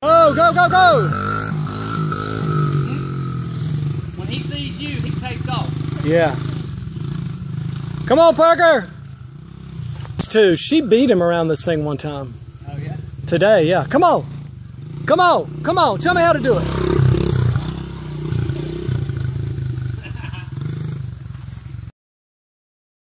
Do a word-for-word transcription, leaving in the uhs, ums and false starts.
Oh, go, go, go! When he sees you, he takes off. Yeah. Come on, Parker! Too. She beat him around this thing one time. Oh, yeah? Today, yeah. Come on. Come on. Come on. Tell me how to do it.